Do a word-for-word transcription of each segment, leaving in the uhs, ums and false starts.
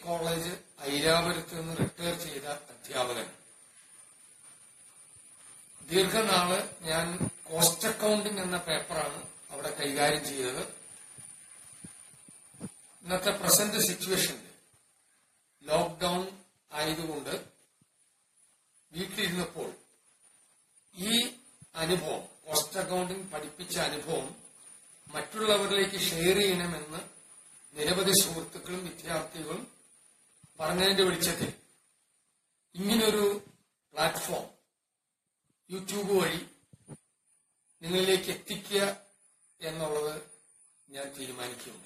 College ഐരാപുരത്ത് നിന്ന് retire ചെയ്ത അധ്യാപകൻ. ദീർഘനാള് ഞാൻ കോസ്റ്റ് അക്കൗണ്ടിംഗ് എന്ന പേപ്പറാണ് അവിടെ കൈകാര്യം ചെയ്തത്. ഇന്നത്തെ പ്രസന്റ് സിറ്റുവേഷനിൽ ലോക്ക്ഡൌൺ ആയതുകൊണ്ട് വീട്ടിലിരുന്നപ്പോൾ ഈ അനുഭവം, കോസ്റ്റ് അക്കൗണ്ടിംഗ് പഠിപ്പിച്ച അനുഭവം മറ്റുള്ളവരിലേക്ക് ഷെയർ ചെയ്യണമെന്ന് നിരവധി സുഹൃത്തുക്കളും വിദ്യാർത്ഥികളും പറഞ്ഞതിന്റെ വെളിച്ചത്തിൽ ഇങ്ങനൊരു പ്ലാറ്റ്ഫോം യൂട്യൂബ് വഴി നിങ്ങളിലേക്ക് എത്തിക്കുക എന്നുള്ളത് ഞാൻ തീരുമാനിക്കുകയുണ്ടായി.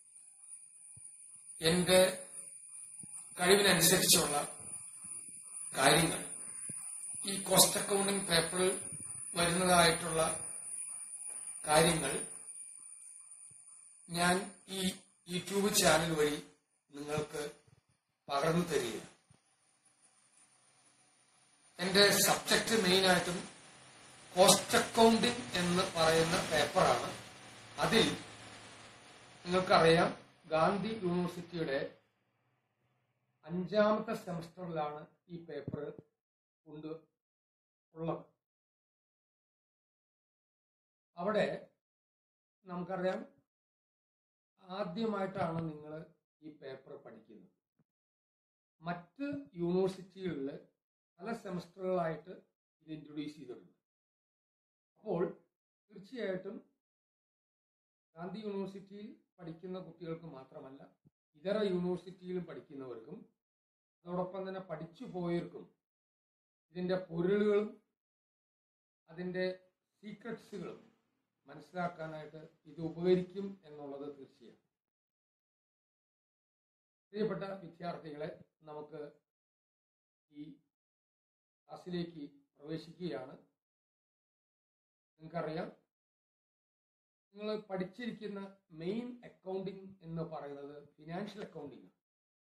എന്റെ കഴിവിനനുസരിച്ചുള്ള കാര്യങ്ങൾ ഈ കോസ്റ്റ് അക്കൗണ്ടിംഗ് പേപ്പറിൽ വരുന്നതായിട്ടുള്ള കാര്യങ്ങൾ ഞാൻ ഈ യൂട്യൂബ് ചാനൽ വഴി നിങ്ങൾക്ക് പകർന്നു തരിക. എന്റെ സബ്ജക്ട് മെയിനായിട്ടും കോസ്റ്റ് അക്കൗണ്ടിംഗ് എന്ന് പറയുന്ന പേപ്പറാണ്. അതിൽ നിങ്ങൾക്കറിയാം, ഗാന്ധി യൂണിവേഴ്സിറ്റിയുടെ അഞ്ചാമത്തെ സെമസ്റ്ററിലാണ് ഈ പേപ്പർ കൊണ്ട് ഉള്ളത്. അവിടെ നമുക്കറിയാം, ആദ്യമായിട്ടാണ് നിങ്ങൾ ഈ പേപ്പർ പഠിക്കുന്നത്. മറ്റ് യൂണിവേഴ്സിറ്റികളിൽ പല സെമസ്റ്ററുകളായിട്ട് ഇത് ഇൻട്രൊഡ്യൂസ് ചെയ്തിട്ടുണ്ട്. അപ്പോൾ തീർച്ചയായിട്ടും ഗാന്ധി യൂണിവേഴ്സിറ്റിയിൽ പഠിക്കുന്ന കുട്ടികൾക്ക് മാത്രമല്ല, ഇതര യൂണിവേഴ്സിറ്റിയിലും പഠിക്കുന്നവർക്കും അതോടൊപ്പം തന്നെ പഠിച്ചു പോയവർക്കും ഇതിൻ്റെ പൊരുളുകളും അതിൻ്റെ സീക്രട്സുകളും മനസ്സിലാക്കാനായിട്ട് ഇത് ഉപകരിക്കും എന്നുള്ളത് തീർച്ചയാണ്. പ്രിയപ്പെട്ട വിദ്യാർത്ഥികളെ, നമുക്ക് ഈ ക്ലാസ്സിലേക്ക് പ്രവേശിക്കുകയാണ്. നിങ്ങൾക്കറിയാം, നിങ്ങൾ പഠിച്ചിരിക്കുന്ന മെയിൻ അക്കൗണ്ടിംഗ് എന്ന് പറയുന്നത് ഫിനാൻഷ്യൽ അക്കൗണ്ടിംഗ് ആണ്.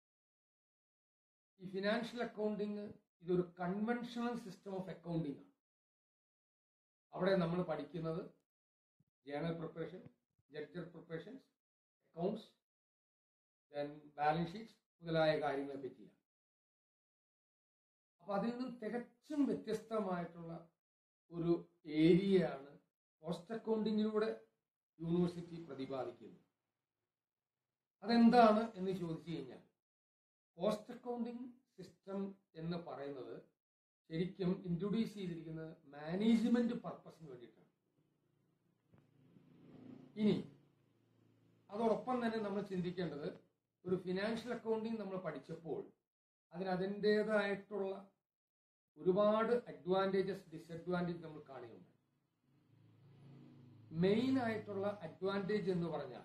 ഈ ഫിനാൻഷ്യൽ അക്കൗണ്ടിംഗ് ഇതൊരു കൺവെൻഷണൽ സിസ്റ്റം ഓഫ് അക്കൗണ്ടിംഗ് ആണ്. അവിടെ നമ്മൾ പഠിക്കുന്നത് journal preparation, ledger preparations, accounts, then balance sheets മുതലായ കാര്യങ്ങളെ പറ്റിയാണ്. അപ്പൊ അതിൽ നിന്നും തികച്ചും വ്യത്യസ്തമായിട്ടുള്ള ഒരു ഏരിയയാണ് കോസ്റ്റ് അക്കൗണ്ടിങ്ങിലൂടെ യൂണിവേഴ്സിറ്റി പ്രതിപാദിക്കുന്നത്. അതെന്താണ് എന്ന് ചോദിച്ചു കഴിഞ്ഞാൽ, കോസ്റ്റ് അക്കൗണ്ടിംഗ് സിസ്റ്റം എന്ന് പറയുന്നത് ശരിക്കും ഇൻട്രൊഡ്യൂസ് ചെയ്തിരിക്കുന്നത് മാനേജ്മെന്റ് പർപ്പസിന് വേണ്ടിയിട്ടാണ്. ഇനി അതോടൊപ്പം തന്നെ നമ്മൾ ചിന്തിക്കേണ്ടത്, ഒരു ഫിനാൻഷ്യൽ അക്കൗണ്ടിംഗ് നമ്മൾ പഠിച്ചപ്പോൾ അതിന് അതിൻ്റെതായിട്ടുള്ള ഒരുപാട് അഡ്വാൻറ്റേജസ്, ഡിസഡ്വാൻറ്റേജ് നമ്മൾ കാണുകയുണ്ട്. മെയിൻ ആയിട്ടുള്ള അഡ്വാൻറ്റേജ് എന്ന് പറഞ്ഞാൽ,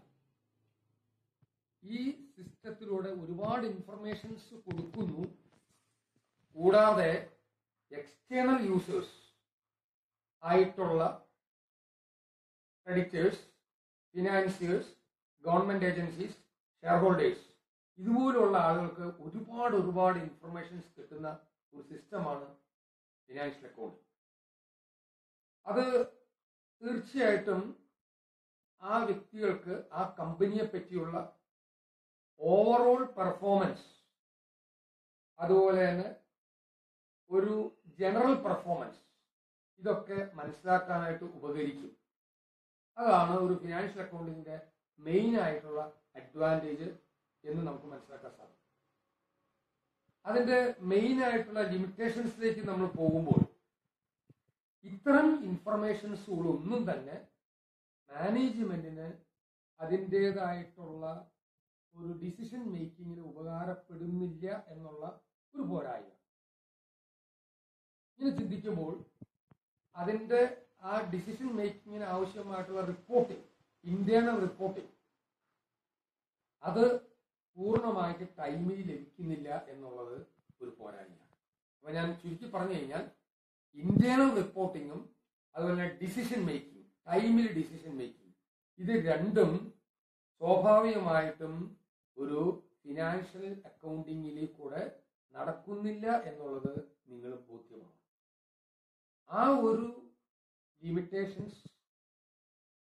ഈ സിസ്റ്റത്തിലൂടെ ഒരുപാട് ഇൻഫർമേഷൻസ് കൊടുക്കുന്നു. കൂടാതെ എക്സ്റ്റേണൽ യൂസേഴ്സ് ആയിട്ടുള്ള creditors, financiers, government agencies, shareholders, ഇതുപോലുള്ള ആളുകൾക്ക് ഒരുപാട് ഒരുപാട് ഇൻഫർമേഷൻസ് കിട്ടുന്ന ഒരു സിസ്റ്റമാണ് ഫിനാൻഷ്യൽ അക്കൗണ്ടിംഗ്. അത് തീർച്ചയായിട്ടും ആ വ്യക്തികൾക്ക് ആ കമ്പനിയെ പറ്റിയുള്ള ഓവറോൾ പെർഫോമൻസ്, അതുപോലെ തന്നെ ഒരു ജനറൽ പെർഫോമൻസ്, ഇതൊക്കെ മനസ്സിലാക്കാനായിട്ട് ഉപകരിക്കും. അതാണ് ഒരു ഫിനാൻഷ്യൽ അക്കൗണ്ടിങ്ങിന്റെ മെയിൻ ആയിട്ടുള്ള അഡ്വാൻറ്റേജ് എന്ന് നമുക്ക് മനസ്സിലാക്കാൻ സാധിക്കും. അതിന്റെ മെയിൻ ആയിട്ടുള്ള ലിമിറ്റേഷൻസിലേക്ക് നമ്മൾ പോകുമ്പോൾ, ഇത്തരം ഇൻഫർമേഷൻസുകളൊന്നും തന്നെ മാനേജ്മെന്റിന് അതിൻ്റെതായിട്ടുള്ള ഒരു ഡിസിഷൻ മേക്കിങ്ങിന് ഉപകാരപ്പെടുന്നില്ല എന്നുള്ള ഒരു പോരായ്മ. ഇങ്ങനെ ചിന്തിക്കുമ്പോൾ അതിൻ്റെ ആ ഡിസിഷൻ മേക്കിങ്ങിന് ആവശ്യമായിട്ടുള്ള റിപ്പോർട്ടിംഗ്, ഇന്റേണൽ റിപ്പോർട്ടിംഗ്, അത് പൂർണ്ണമായിട്ട് ടൈമിൽ ലഭിക്കുന്നില്ല എന്നുള്ളത് ഒരു പോരായ്മയാണ്. അപ്പൊ ഞാൻ ചുരുക്കി പറഞ്ഞു കഴിഞ്ഞാൽ, ഇന്റേണൽ റിപ്പോർട്ടിങ്ങും അതുപോലെ ഡിസിഷൻ മേക്കിംഗ്, ടൈമിൽ ഡിസിഷൻ മേക്കിംഗ്, ഇത് രണ്ടും സ്വാഭാവികമായിട്ടും ഒരു ഫിനാൻഷ്യൽ അക്കൗണ്ടിങ്ങിൽ കൂടെ നടക്കുന്നില്ല എന്നുള്ളത് നിങ്ങൾ ബോധ്യമാണ്. ആ ഒരു ലിമിറ്റേഷൻസ്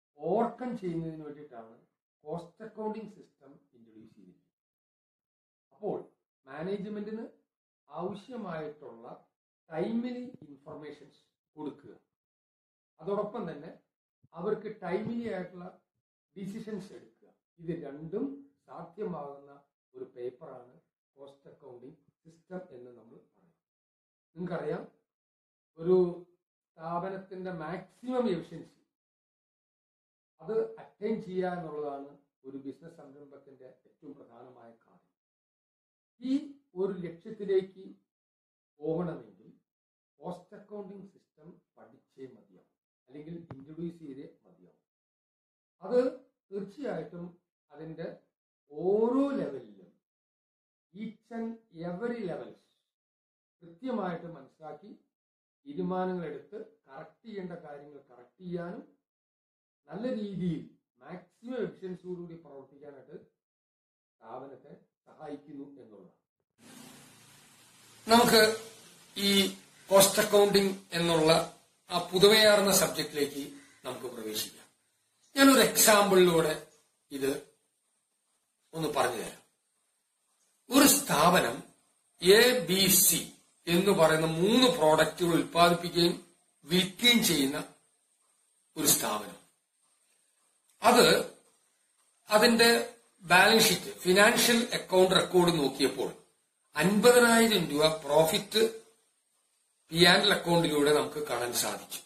ഓവർകം ചെയ്യുന്നതിന് വേണ്ടിയിട്ടാണ് കോസ്റ്റ് അക്കൗണ്ടിംഗ് സിസ്റ്റം ഇൻട്രൊഡ്യൂസ് ചെയ്തിരിക്കുന്നത്. അപ്പോൾ മാനേജ്മെന്റിന് ആവശ്യമായിട്ടുള്ള ടൈമിലി ഇൻഫർമേഷൻസ് കൊടുക്കുക. അതോടൊപ്പം തന്നെ അവർക്ക് ടൈമിലി ആയിട്ടുള്ള ഡിസിഷൻസ് എടുക്കുക. ഇത് രണ്ടും സാധ്യമാകുന്ന ഒരു പേപ്പറാണ് കോസ്റ്റ് അക്കൗണ്ടിങ് സിസ്റ്റം എന്ന് നമ്മൾ പറയും. നിങ്ങൾക്കറിയാം, ഒരു സ്ഥാപനത്തിന്റെ മാക്സിമം എഫിഷ്യൻസി അത് അറ്റൈൻ ചെയ്യുക എന്നുള്ളതാണ് ഒരു ബിസിനസ് സംരംഭത്തിന്റെ ഏറ്റവും പ്രധാനമായ കാര്യം. ഈ ഒരു ലക്ഷ്യത്തിലേക്ക് പോകണമെങ്കിൽ കോസ്റ്റ് അക്കൗണ്ടിങ് സിസ്റ്റം പഠിച്ചേ മതിയാവും, അല്ലെങ്കിൽ ഇൻട്രൊഡ്യൂസ് ചെയ്തേ മതിയാവും. അത് തീർച്ചയായിട്ടും അതിൻ്റെ ഓരോ ലെവലിലും ഈച്ച് ആൻഡ് എവറി ലെവൽസ് കൃത്യമായിട്ട് മനസ്സിലാക്കി തീരുമാനങ്ങൾ എടുത്ത് കറക്റ്റ് ചെയ്യേണ്ട കാര്യങ്ങൾ കറക്റ്റ് ചെയ്യാനും നല്ല രീതിയിൽ മാക്സിമം എഫിഷ്യൻസിയോടുകൂടി പ്രവർത്തിക്കാനായിട്ട് സ്ഥാപനത്തെ സഹായിക്കുന്നു എന്നുള്ളതാണ്. നമുക്ക് ഈ കോസ്റ്റ് അക്കൗണ്ടിങ് എന്നുള്ള ആ പുതുമയാർന്ന സബ്ജക്റ്റിലേക്ക് നമുക്ക് പ്രവേശിക്കാം. ഞാനൊരു എക്സാമ്പിളിലൂടെ ഇത് ഒന്ന് പറഞ്ഞു തരാം. ഒരു സ്ഥാപനം എ ബി സി എന്ന് പറയുന്ന മൂന്ന് പ്രോഡക്റ്റുകൾ ഉൽപ്പാദിപ്പിക്കുകയും വിൽക്കുകയും ചെയ്യുന്ന ഒരു സ്ഥാപനം. അത് അതിന്റെ balance sheet, financial account record നോക്കിയപ്പോൾ അൻപതിനായിരം രൂപ പ്രോഫിറ്റ് പി ആൻഡ് എൽ അക്കൗണ്ടിലൂടെ നമുക്ക് കാണാൻ സാധിച്ചു.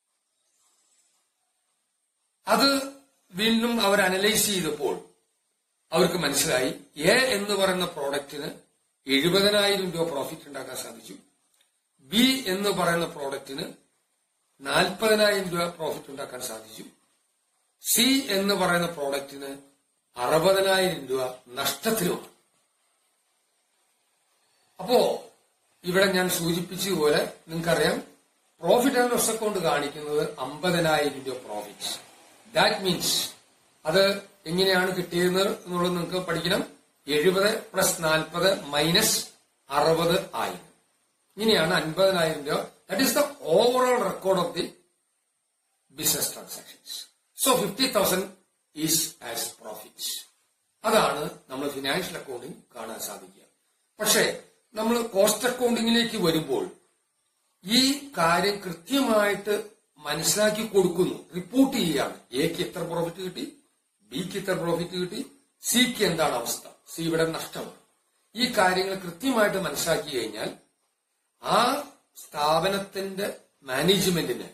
അത് വീണ്ടും അവർ അനലൈസ് ചെയ്തപ്പോൾ അവർക്ക് മനസ്സിലായി എ എന്ന് പറയുന്ന പ്രോഡക്റ്റിന് എഴുപതിനായിരം രൂപ പ്രോഫിറ്റ് ഉണ്ടാക്കാൻ സാധിച്ചു, ബി എന്ന് പറയുന്ന പ്രോഡക്റ്റിന് നാൽപ്പതിനായിരം രൂപ പ്രോഫിറ്റ് ഉണ്ടാക്കാൻ സാധിച്ചു, സി എന്ന് പറയുന്ന പ്രോഡക്റ്റിന് അറുപതിനായിരം രൂപ നഷ്ടത്തിലുമാണ്. അപ്പോ ഇവിടെ ഞാൻ സൂചിപ്പിച്ചതുപോലെ നിങ്ങൾക്കറിയാം, പ്രോഫിറ്റ് ആൻഡ് ലോസ് അക്കൗണ്ട് കാണിക്കുന്നത് അമ്പതിനായിരം രൂപ പ്രോഫിറ്റ്. ദാറ്റ് മീൻസ് അത് എങ്ങനെയാണ് കിട്ടിയത് എന്നുള്ളത് നിങ്ങൾക്ക് പഠിക്കണം. എഴുപത് പ്ലസ് നാൽപ്പത് മൈനസ് അറുപത് ആയിരം, ഇങ്ങനെയാണ് അൻപതിനായിരം രൂപ. That is the overall record of the business transactions. So fifty thousand is as profit. അതാണ് നമ്മൾ ഫിനാൻഷ്യൽ അക്കൗണ്ടിങ് കാണാൻ സാധിക്കുക. പക്ഷേ നമ്മൾ കോസ്റ്റ് അക്കൗണ്ടിങ്ങിലേക്ക് വരുമ്പോൾ ഈ കാര്യം കൃത്യമായിട്ട് മനസ്സിലാക്കി കൊടുക്കുന്നു, റിപ്പോർട്ട് ചെയ്യുകയാണ്. എക്ക് എത്ര പ്രോഫിറ്റ് കിട്ടി, ബിക്ക് എത്ര പ്രോഫിറ്റ് കിട്ടി, സിക്ക് എന്താണ് അവസ്ഥ, സി ഇവിടെ നഷ്ടമാണ്. ഈ കാര്യങ്ങൾ കൃത്യമായിട്ട് മനസ്സിലാക്കി കഴിഞ്ഞാൽ ആ സ്ഥാപനത്തിന്റെ മാനേജ്മെന്റിന്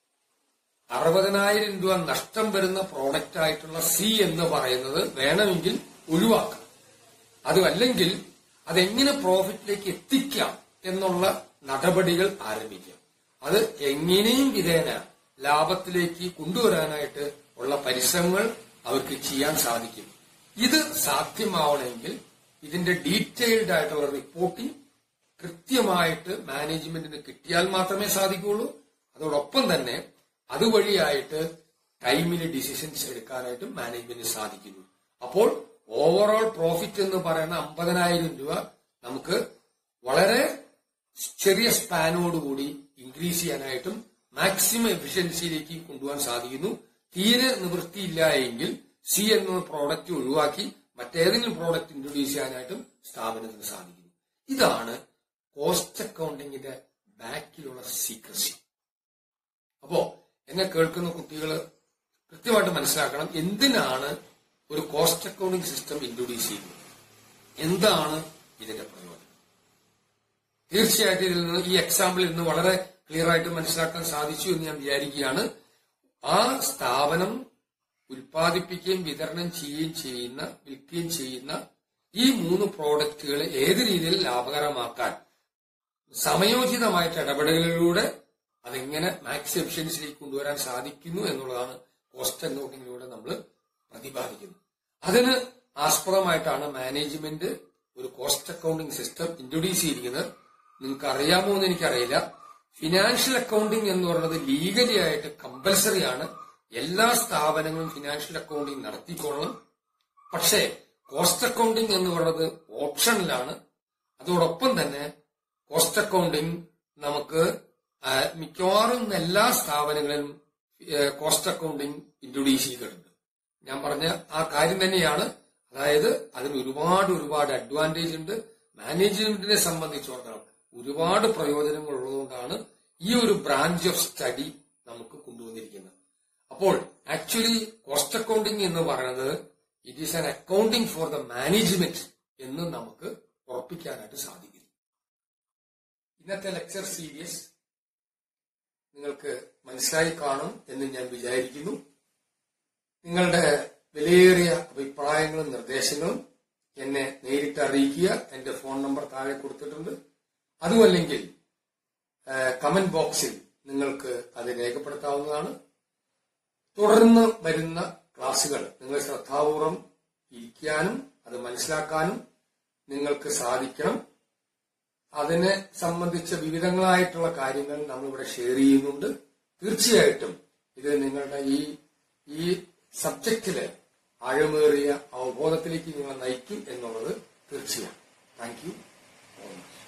അറുപതിനായിരം രൂപ നഷ്ടം വരുന്ന പ്രോഡക്റ്റ് ആയിട്ടുള്ള സി എന്ന് പറയുന്നത് വേണമെങ്കിൽ ഒഴിവാക്കാം. അതുമല്ലെങ്കിൽ അതെങ്ങനെ പ്രോഫിറ്റിലേക്ക് എത്തിക്കാം എന്നുള്ള നടപടികൾ ആരംഭിക്കാം. അത് എങ്ങനെയും വിധേന ലാഭത്തിലേക്ക് കൊണ്ടുവരാനായിട്ട് ഉള്ള പരിശ്രമങ്ങൾ അവർക്ക് ചെയ്യാൻ സാധിക്കും. ഇത് സാധ്യമാവണമെങ്കിൽ ഇതിന്റെ ഡീറ്റെയിൽഡ് ആയിട്ടുള്ള റിപ്പോർട്ടിംഗ് കൃത്യമായിട്ട് മാനേജ്മെന്റിന് കിട്ടിയാൽ മാത്രമേ സാധിക്കുകയുള്ളൂ. അതോടൊപ്പം തന്നെ അതുവഴിയായിട്ട് ടൈമിൽ ഡിസിഷൻസ് എടുക്കാനായിട്ട് മാനേജ്മെന്റിന് സാധിക്കുന്നു. അപ്പോൾ ഓവറോൾ പ്രോഫിറ്റ് എന്ന് പറയുന്ന അമ്പതിനായിരം രൂപ നമുക്ക് വളരെ ചെറിയ സ്പാനോടുകൂടി ഇൻക്രീസ് ചെയ്യാനായിട്ടും മാക്സിമം എഫിഷ്യൻസിയിലേക്ക് കൊണ്ടുപോകാൻ സാധിക്കുന്നു. തീരെ നിവൃത്തിയില്ല എങ്കിൽ സി എന്ന പ്രോഡക്റ്റ് ഒഴിവാക്കി മറ്റേതെങ്കിലും പ്രോഡക്റ്റ് ഇൻട്രൊഡ്യൂസ് ചെയ്യാനായിട്ടും സ്ഥാപനത്തിന് സാധിക്കുന്നു. ഇതാണ് കോസ്റ്റ് അക്കൗണ്ടിങ്ങിന്റെ ബാക്കിലുള്ള സീക്രസി. അപ്പോ എന്നെ കേൾക്കുന്ന കുട്ടികൾ കൃത്യമായിട്ട് മനസ്സിലാക്കണം, എന്തിനാണ് ഒരു കോസ്റ്റ് അക്കൗണ്ടിംഗ് സിസ്റ്റം ഇൻട്രൊഡ്യൂസ് ചെയ്യുന്നത്, എന്താണ് ഇതിന്റെ പ്രയോജനം. തീർച്ചയായിട്ടും ഇതിൽ നിന്ന് ഈ എക്സാമ്പിളിൽ നിന്ന് വളരെ ക്ലിയർ ആയിട്ട് മനസ്സിലാക്കാൻ സാധിച്ചു എന്ന് ഞാൻ വിചാരിക്കുകയാണ്. ആ സ്ഥാപനം ഉൽപ്പാദിപ്പിക്കുകയും വിതരണം ചെയ്യുകയും ചെയ്യുന്ന വിൽക്കുകയും ചെയ്യുന്ന ഈ മൂന്ന് പ്രോഡക്റ്റുകൾ ഏത് രീതിയിൽ ലാഭകരമാക്കാൻ സമയോചിതമായിട്ട് ഇടപെടലുകളിലൂടെ അതെങ്ങനെ മാക്സ് എഫിഷ്യൻസിലേക്ക് കൊണ്ടുവരാൻ സാധിക്കുന്നു എന്നുള്ളതാണ് കോസ്റ്റ് അക്കൗണ്ടിങ്ങിലൂടെ നമ്മൾ പ്രതിപാദിക്കുന്നത്. അതിന് ആസ്പദമായിട്ടാണ് മാനേജ്മെന്റ് ഒരു കോസ്റ്റ് അക്കൗണ്ടിംഗ് സിസ്റ്റം ഇൻട്രൊഡ്യൂസ് ചെയ്തിരിക്കുന്നത്. നിങ്ങൾക്ക് അറിയാമോ എന്ന് എനിക്കറിയില്ല. ഫിനാൻഷ്യൽ അക്കൗണ്ടിംഗ് എന്ന് പറയുന്നത് ലീഗലി ആയിട്ട് കമ്പൽസറി ആണ്. എല്ലാ സ്ഥാപനങ്ങളും ഫിനാൻഷ്യൽ അക്കൗണ്ടിംഗ് നടത്തിക്കൊള്ളണം. പക്ഷേ കോസ്റ്റ് അക്കൗണ്ടിംഗ് എന്ന് പറയുന്നത് ഓപ്ഷനിലാണ്. അതോടൊപ്പം തന്നെ കോസ്റ്റ് അക്കൗണ്ടിംഗ് നമുക്ക് മിക്കവാറും എല്ലാ സ്ഥാപനങ്ങളിലും കോസ്റ്റ് അക്കൗണ്ടിംഗ് ഇൻട്രൊഡ്യൂസ് ചെയ്തിട്ടുണ്ട്. ഞാൻ പറഞ്ഞ ആ കാര്യം തന്നെയാണ്. അതായത് അതിന് ഒരുപാട് ഒരുപാട് അഡ്വാൻറ്റേജ് ഉണ്ട്. മാനേജ്മെന്റിനെ സംബന്ധിച്ചിടത്തോളം ഒരുപാട് പ്രയോജനങ്ങൾ ഉള്ളതുകൊണ്ടാണ് ഈ ഒരു ബ്രാഞ്ച് ഓഫ് സ്റ്റഡി നമുക്ക് കൊണ്ടുവന്നിരിക്കുന്നത്. അപ്പോൾ ആക്ച്വലി കോസ്റ്റ് അക്കൗണ്ടിംഗ് എന്ന് പറയുന്നത് it is an accounting for the management എന്ന് നമുക്ക് ഉറപ്പിക്കാനായിട്ട് സാധിക്കും. ഇന്നത്തെ ലെക്ചർ സീരീസ് നിങ്ങൾക്ക് മനസ്സിലായി കാണും എന്ന് ഞാൻ വിചാരിക്കുന്നു. നിങ്ങളുടെ വിലയേറിയ അഭിപ്രായങ്ങളും നിർദ്ദേശങ്ങളും എന്നെ നേരിട്ട് അറിയിക്കുക. എന്റെ ഫോൺ നമ്പർ താഴെ കൊടുത്തിട്ടുണ്ട്. അതുമല്ലെങ്കിൽ കമന്റ് ബോക്സിൽ നിങ്ങൾക്ക് അത് രേഖപ്പെടുത്താവുന്നതാണ്. തുടർന്ന് വരുന്ന ക്ലാസുകൾ നിങ്ങൾ ശ്രദ്ധാപൂർവം ഇരിക്കാനും അത് മനസ്സിലാക്കാനും നിങ്ങൾക്ക് സാധിക്കണം. അതിനെ സംബന്ധിച്ച വിവിധങ്ങളായിട്ടുള്ള കാര്യങ്ങൾ നമ്മളിവിടെ ഷെയർ ചെയ്യുന്നുണ്ട്. തീർച്ചയായിട്ടും ഇത് നിങ്ങളുടെ ഈ ഈ സബ്ജക്റ്റില് ആഴമേറിയ അവബോധത്തിലേക്ക് നിങ്ങളെ നയിക്കും എന്നുള്ളത് തീർച്ചയാണ്. Thank U.